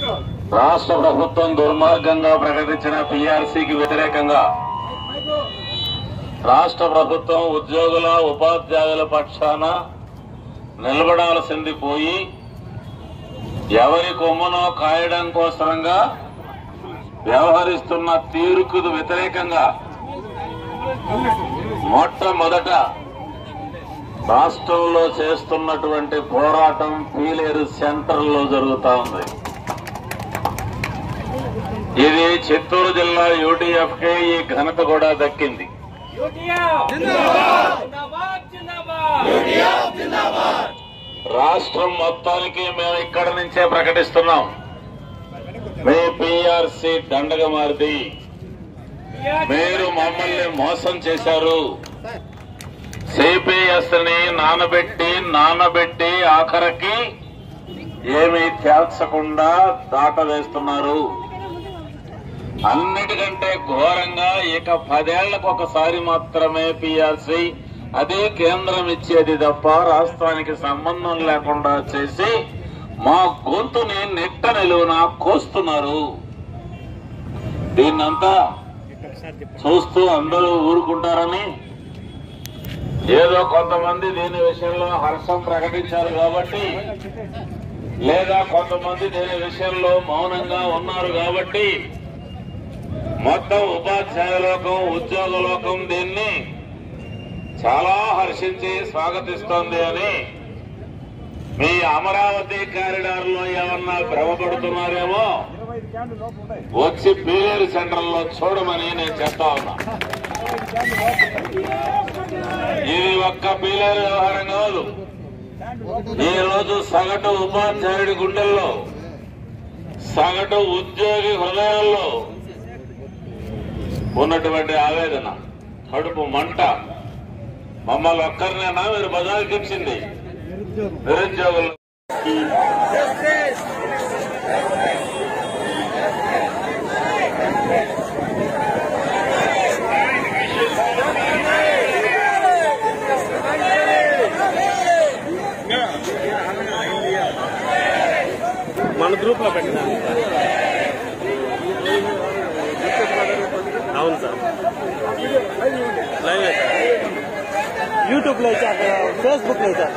రాష్ట్ర ప్రభుత్వం దుర్మార్గంగా ప్రకటించిన పీఆర్సీకి వ్యతిరేకంగా రాష్ట్ర ప్రభుత్వం ఉద్యోగుల ఉపాధ్యాయుల పక్షాన నిలబడాల్సింది పోయి ఎవరి కొమ్మనో కాయడం కోసంగా వ్యవహరిస్తున్న తీరుకు వ్యతిరేకంగా మొట్టమొదట రాష్ట్రంలో చేస్తున్నటువంటి పోరాటం పీలేరు సెంటర్లో జరుగుతా ఉంది. ఇది చిత్తూరు జిల్లా యూటీఎఫ్ కే ఈ ఘనత కూడా దక్కింది. రాష్ట్రం మొత్తానికి మేము ఇక్కడి నుంచే ప్రకటిస్తున్నాం, మీ పీఆర్సీ దండగ మారిది, మీరు మమ్మల్ని మోసం చేశారు, సిపిఎస్ ని నానబెట్టి ఆఖరికి ఏమీ తేల్చకుండా దాటవేస్తున్నారు. అన్నిటికంటే ఘోరంగా ఇక 10 ఏళ్లకు ఒకసారి మాత్రమే పీఆర్సీ, అదే కేంద్రం ఇచ్చేది తప్ప రాష్ట్రానికి సంబంధం లేకుండా చేసి మా గొంతుని నిట్ట నిలువున కోస్తున్నారు. దీన్నంతా చూస్తూ అందరూ ఊరుకుంటారని ఏదో కొంతమంది దీని విషయంలో హర్షం ప్రకటించారు కాబట్టి, లేదా కొంతమంది దీని విషయంలో మౌనంగా ఉన్నారు కాబట్టి మొత్తం ఉపాధ్యాయ లోకం ఉద్యోగ లోకం దీన్ని చాలా హర్షించి స్వాగతిస్తోంది అని మీ అమరావతి కారిడార్ లో ఏమన్నా భ్రమపడుతున్నారేమో వచ్చి పీలేరు సెంటర్ లో చూడమని నేను చెప్తా ఉన్నా. ఇది ఒక్క పీలేరు వ్యవహారం కాదు. ఈ రోజు సగటు ఉపాధ్యాయుడి గుండెల్లో, సగటు ఉద్యోగి హృదయాల్లో ఉన్నటువంటి ఆవేదన, కడుపు మంట మమ్మల్ని ఒక్కరినైనా మీరు బజారుకి ఇచ్చింది నిరుద్యోగులు. మన గ్రూప్ లో పెట్టినా. అవును సార్, లైవ్ యూట్యూబ్ లో ఇచ్చా, ఫేస్బుక్ లో ఇచ్చా.